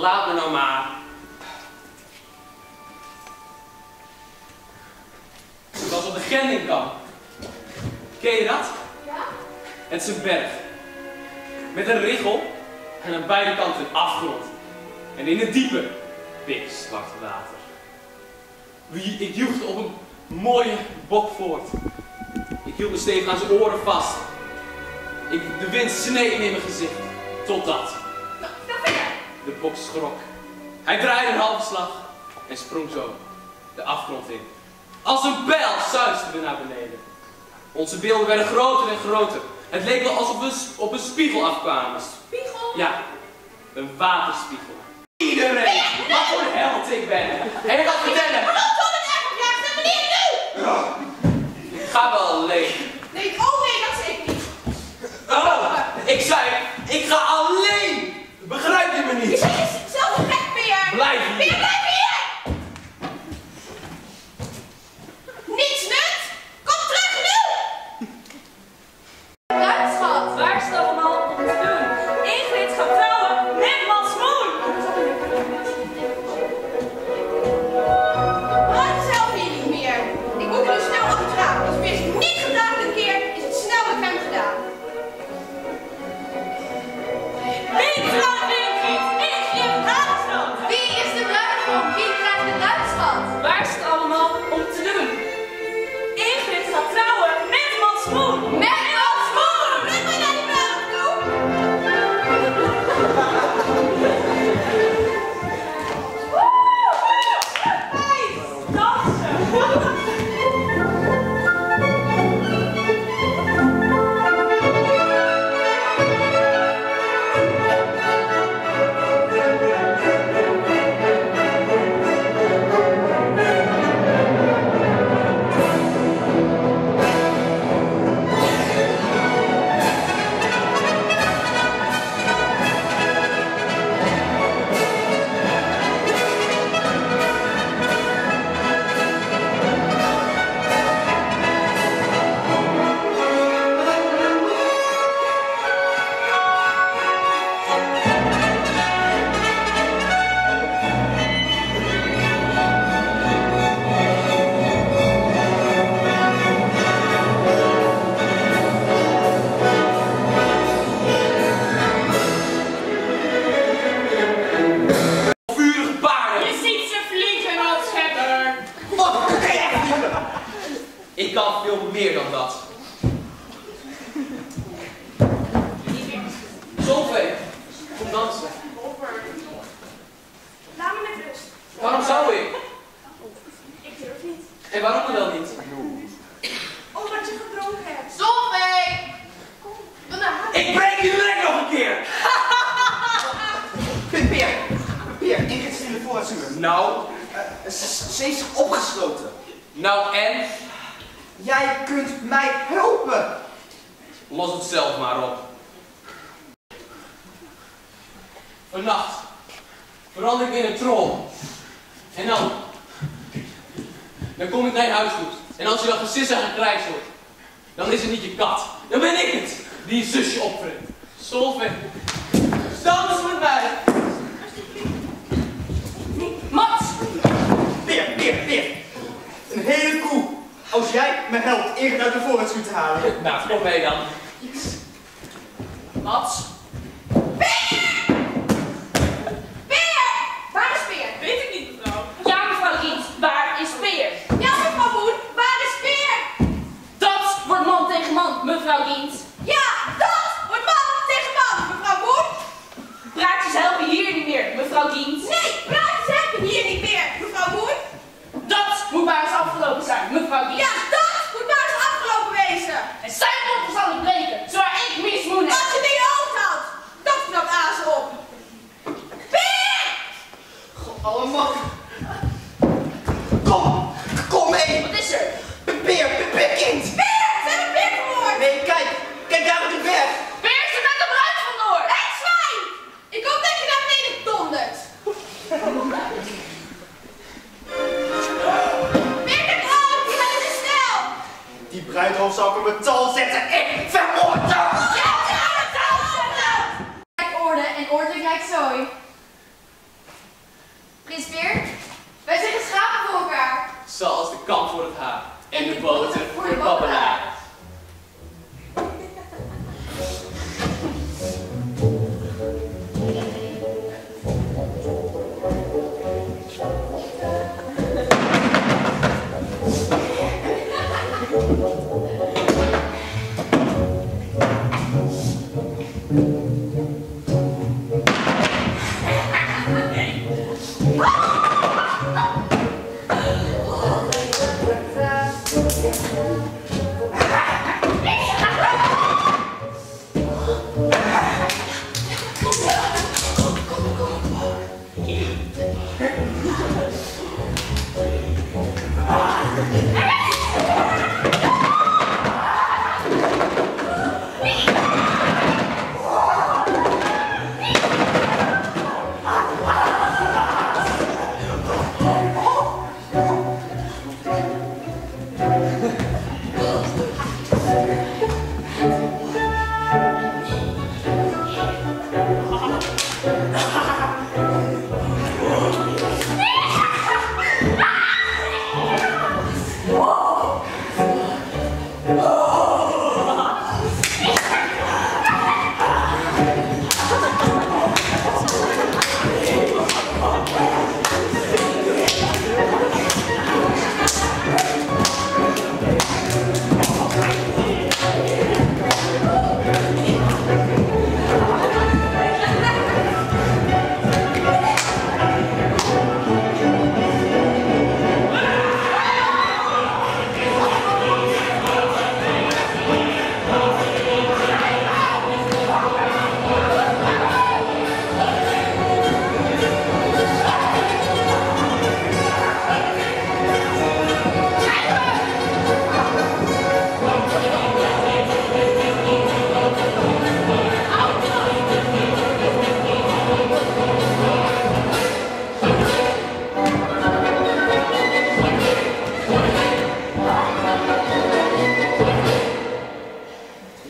laat me nou maar. Het was op de Gendingkamp. Ken je dat? Ja? Het is een berg. Met een richel en aan beide kanten een afgrond. En in het diepe, pikzwart water. Ik joegde op een mooie bok voort. Ik hield me stevig aan zijn oren vast. De wind sneed in mijn gezicht. Totdat. De bok schrok. Hij draaide een halve slag en sprong zo de afgrond in. Als een pijl suisde we naar beneden. Onze beelden werden groter en groter. Het leek wel alsof we op een spiegel afkwamen. Spiegel? Ja, een waterspiegel. Iedereen! Wat voor een held ik ben! En je gaat vertellen! Ik ga wel alleen. Nee, oh nee, dat zeg ik niet. Oh, ik zei, ik ga alleen! Begrijp je me niet? Je zit zelf een gek, Peer! Blijf hier! Peer, blijf hier! Niets nut! Kom terug nu! Luid, schat! Waar is het allemaal om te doen? Ingrid gaat trouwen met Mats Moon! Ruim zelf hier niet meer. Ik moet er nu snel achteraan. Als Peer zich niet gedaan een keer, is het snel met hem gedaan. Wie trouwt Ingrid? Ingrid Haagstad! Wie is de bruidegom? Wie krijgt de bruidschat? Waar is het allemaal om te doen? Ingrid gaat trouwen met Mats Moon! Met Mats Moon! Breng mij naar die bruiloft toe! Dansen! Vurige paarden! Je ziet ze vliegen als schepper! Wat? Ik kan veel meer dan dat. Solveig, kom dansen. Laat me met rust. Waarom zou ik? Ik durf niet. En waarom dan wel niet? Omdat je gedronken hebt. Solveig! Kom, dan naar huis. Ik breek je nek nog een keer! Peer, Ingrid zit in de voorraadzuur. Nou, Ze is opgesloten. nou en? Jij kunt mij helpen. Los het zelf maar op. Vannacht verander ik in een troll. En dan kom ik naar je huis toe. En als je dan gesissen en gekrijsd wordt, dan is het niet je kat. Dan ben ik het die je zusje opvreet. Solveig, dans met mij. Mats! Peer. Een hele koe. Als jij me helpt Ingrid uit de voorraadzuur te halen. Nou, kom mee dan. Mats! Peer! Waar is Peer? Weet ik niet, mevrouw. Ja, mevrouw Giet, waar is Peer? Ja, mevrouw Moen, waar is Peer? Dat wordt man tegen man, mevrouw Giet. Ja, dat wordt man tegen man, mevrouw Moen. Praatjes helpen hier niet meer, mevrouw Giet. Nee, praatjes hebben hier niet meer, mevrouw Moen. Dat moet maar eens afgelopen zijn, mevrouw Giet. Ja, dat moet maar eens afgelopen wezen. En zijn koppen zal ik breken, zoals ik mismoen heb. Als je die hoofd had, dat knapt azen op. Peer! Allemaal. Kom mee. Wat is er? Peer, kind. Peer! Ze hebben Peer vermoord! Nee, kijk daar op de berg. Peer is er met de bruid vandoor. Hé, zwijn! Ik hoop dat je naar beneden dondert. Peer, kijk op! Die gaat te snel! Die bruidhoofd zou ik op mijn tal zetten. Ik vermoord hem. Ja, ja, dat zou zetten! Kijk orde en ordelijk lijkt zooi.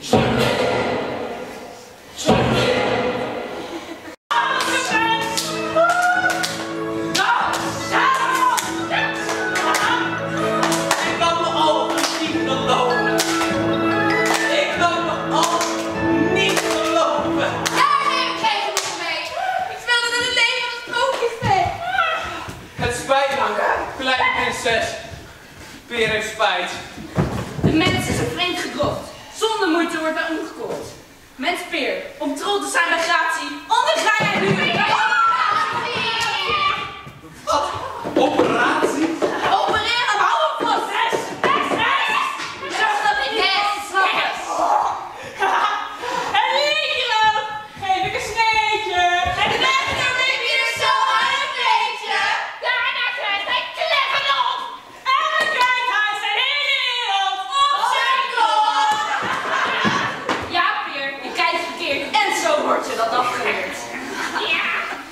Peer heeft spijt. De mens is een vreemd gedrocht. Zonder moeite wordt hij omgekocht. Mens Peer, om trots te zijn bij gratie, onderga jij nu. Wat? Operatie? Opereren, hou op proces. Zorg dat ik niet en liedje, geef ik een sneetje. En lekker neem je er zo aan een beetje. Daarna krijgt hij kleppen op. En dan krijgt hij zijn hele wereld op zijn kop. Ja, Peer, je kijkt verkeerd en zo word je dat afgeleerd. Ja.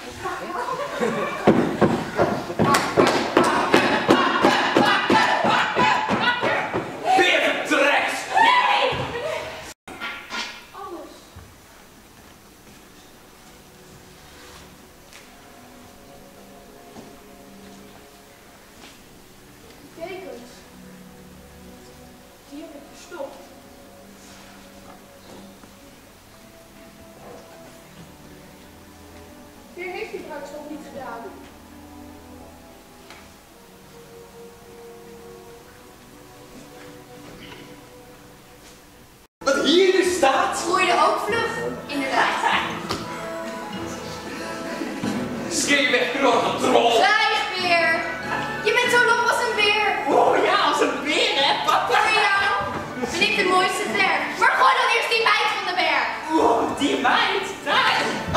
Peer vertrekt! Nee! Alles. Dekens. Die heb ik verstopt. Weer heeft die bruidsschap niet gedaan. Wat hier nu staat? Groeide ook vlug, inderdaad. Schreeuw weg, grote troll! Zwijg weer. Je bent zo lomp als een beer. Oh ja, als een beer, hè, papa? Voor jou ben ik de mooiste ter. Maar gooi dan eerst die meid van de berg. Oh, die meid, daar.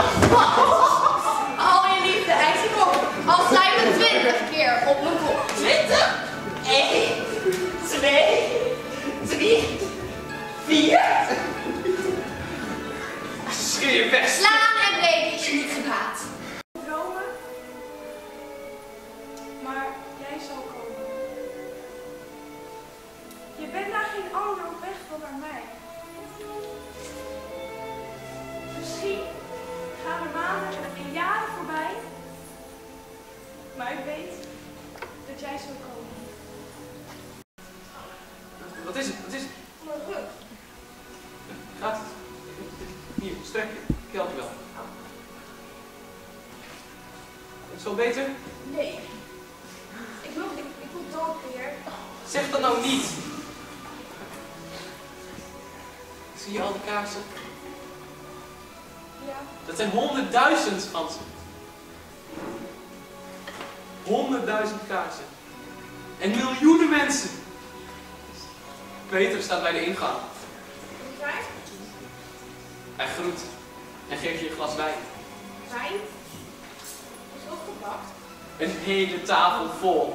Al je liefde, hij zit op. Al sla je me 20 keer op mijn kop. 20? 1, 2, 3, 4. Schreeuw weg! Slaan en breken is je niet gebaat. Dromen, maar jij zal komen. Je bent naar geen ander op weg dan naar mij. Misschien gaan er maanden en jaren voorbij, maar ik weet dat jij zal komen. Wat is het? Wat is het? Mijn rug. Gaat het? Hier, strek je. Ik help je wel. Is het zo beter? Nee. Ik wil dood weer. Zeg dat nou niet! Zie je al die kaarsen? Ja. Dat zijn 100.000 van ze. 100.000 kaarsen. En miljoenen mensen. Peter staat bij de ingang. En jij? Hij groet en geeft je een glas wijn. Wijn? Is opgepakt. Een hele tafel vol.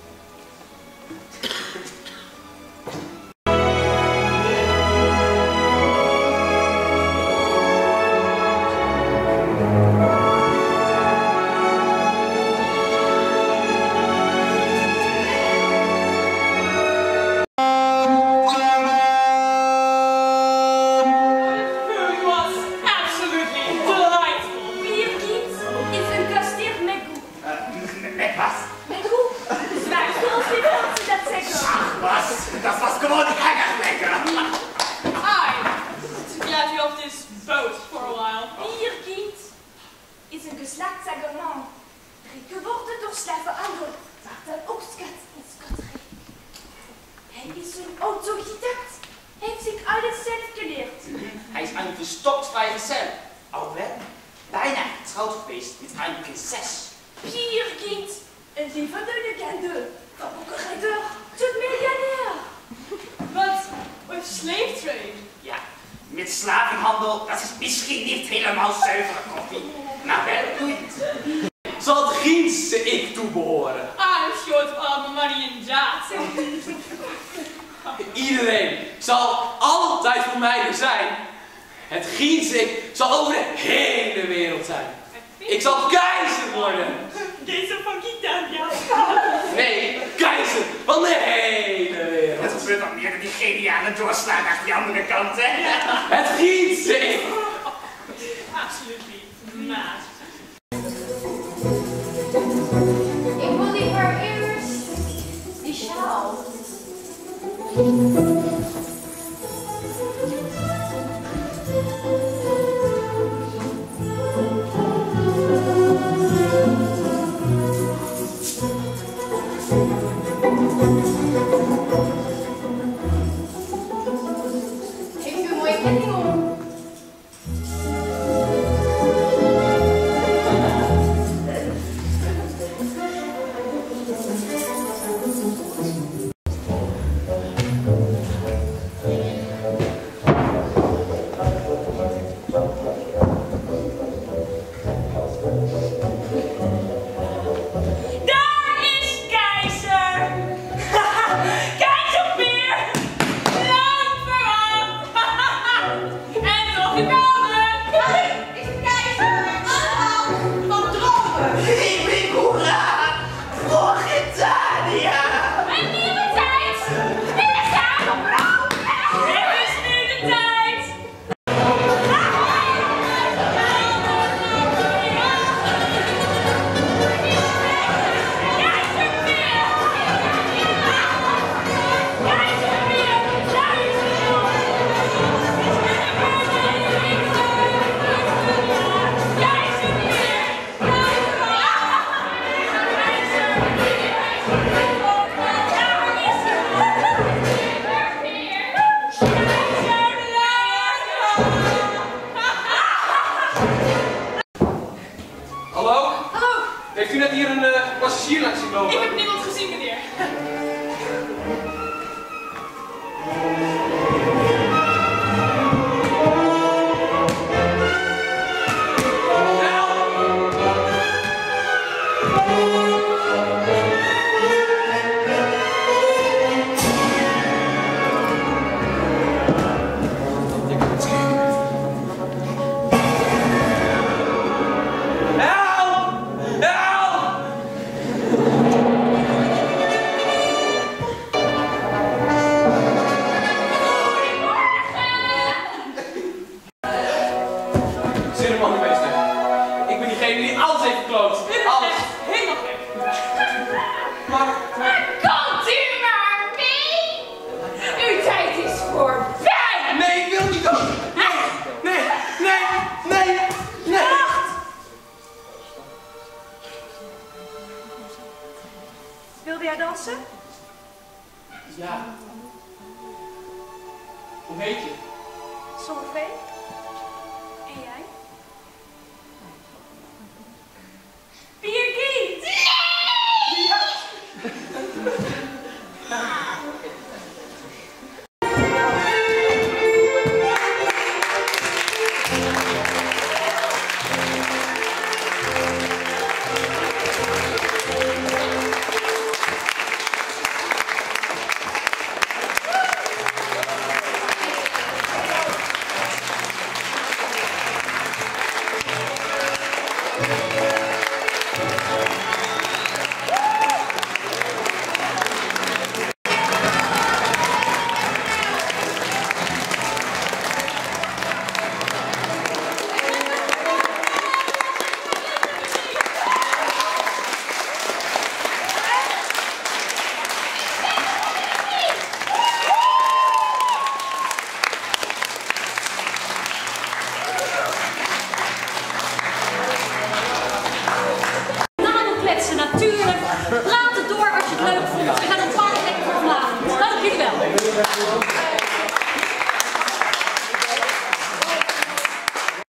Food was absolutely delightful. Vier kind is een kasteel met goe. Met was? Met goe? Zwijg, zoals die mensen dat zeggen. Was? Dat was gewoon erg lekker. Hi. To get you off this boat for a while. Vier kind is een geslachtsagement. Geworden door slavenhandel, waar dan ook schat en schatterij. Hij is een autodidact. Heeft zich alles zelf geleerd. Hij is een verstopt vrijgezel. Al wel bijna getrouwd geweest met een prinses. Vier kind, een levende legende. Van boekenrijder tot miljonair. But with slave trade. Ja, met slavenhandel, dat is misschien niet helemaal zuivere koffie, maar wel goed. Zal het Giense ik toebehoren? I'm short of all my money in that. Iedereen zal altijd voor mij er zijn. Het Giense ik zal over de hele wereld zijn. I Ik zal keizer worden. Deze van Kitania. Nee, keizer van de hele wereld. Het gebeurt al meer dan die geniale doorslaan naar die andere kant, hè? Het giet zich. Absoluut niet. Maar. Ik wil liever eerst die sjaal. Heeft u een mooie ketting om? Daar is keizer! Keizerpeer! Lang verwacht! En toch gekomen! Is het keizer? Allemaal van dromen. Hippie hoera! Voor Gitania! En nieuwe tijd! Nieuwe zadelbrand! Het is nu de tijd! Hallo? Hallo, Heeft u net hier een passagier langs zien lopen? ik heb niemand gezien, meneer. Help! Help! Ceremoniemeester, ik ben diegene die alles heeft gekloot. Alles. Helemaal gek. Maar Komt u maar mee! Uw tijd is voorbij! nee, ik wil niet dood. Nee, nee, nee, nee, nee. Wilde jij dansen? Ja. Hoe heet je? Zonnevee. En jij? Birgit! Natuurlijk. Praat het door als je het leuk vindt. We gaan een paar lekker vanavond. Dank jullie wel.